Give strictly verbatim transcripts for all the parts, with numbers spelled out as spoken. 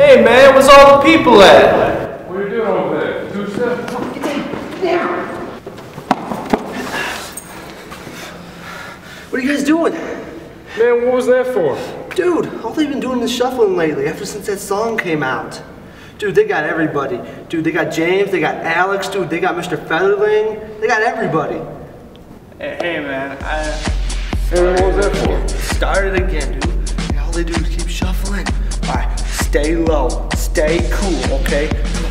Hey man, where's all the people at? What are you doing over there? Two steps? Get down! What are you guys doing? Man, what was that for? Dude, all they've been doing is shuffling lately, ever since that song came out. Dude, they got everybody. Dude, they got James, they got Alex, dude, they got Mister Featherling. They got everybody. Hey, hey man, I... And what was that for? Start it again, dude. And all they do is keep shuffling. Alright, stay low, stay cool, okay?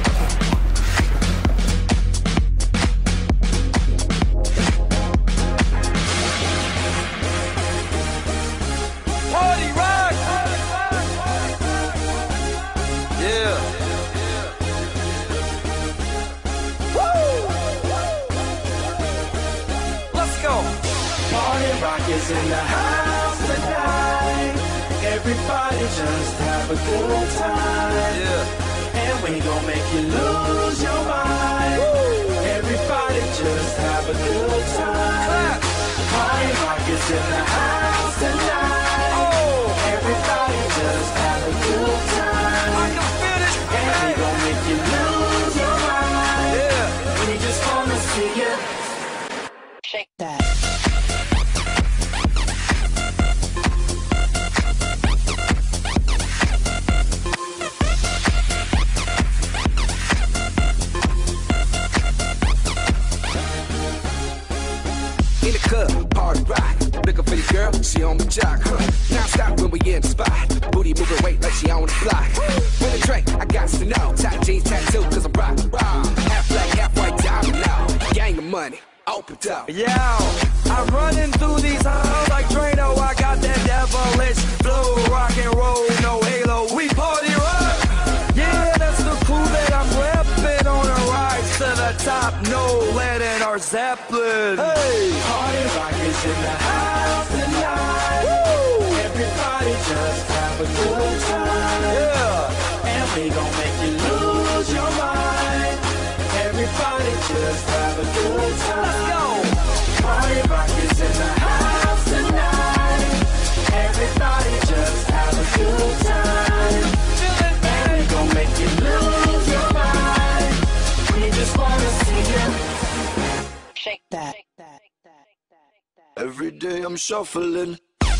Party rock! Yeah. Woo! Let's go. Party rock is in the house tonight. Everybody just have a good time. Yeah. And we gon' make you lose your mind. Woo! Everybody just have a good time. Clap. Party rock is in the house tonight. Oh! Everybody just have a good time. I can feel it. And we gon' make you lose your mind. Yeah. We just wanna see you Shake that. In the club, party rock. Looking for your girl, she on the jock. Huh. Now stop when we in the spot. Booty moving weight like she on the block. With a drink, I got to know. Tight jeans tattoo, cause I'm rock, rock. Half black, half white, diamond now. Gang of money, open up. Yeah, I'm running through these halls like Drano. I got that devilish flow, rock and roll, no halo. We party rock. Yeah, that's the crew that I'm repping on a rise to the top. No lead in our Zeppelin. Hey, Party rock is in the house tonight. woo! Everybody just have a good time. Yeah, And we gon' make you lose your mind. Everybody just have a good time. let's go. Party rock is in the house tonight. Everybody just have a good time. And we gon' make you lose your mind. We just wanna see you. Shake that. Every day I'm shuffling.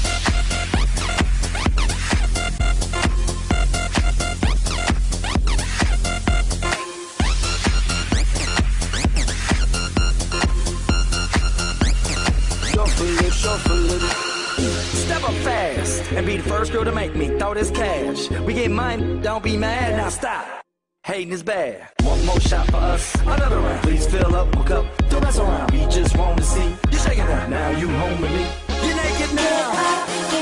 Shuffling, shuffling. Step up fast and be the first girl to make me throw this cash. We get mine, don't be mad, now stop. Hating is bad. One more shot for us, another round. Please fill up my cup, don't mess around. We just want to see you shaking out. Now you home with me. You're naked now.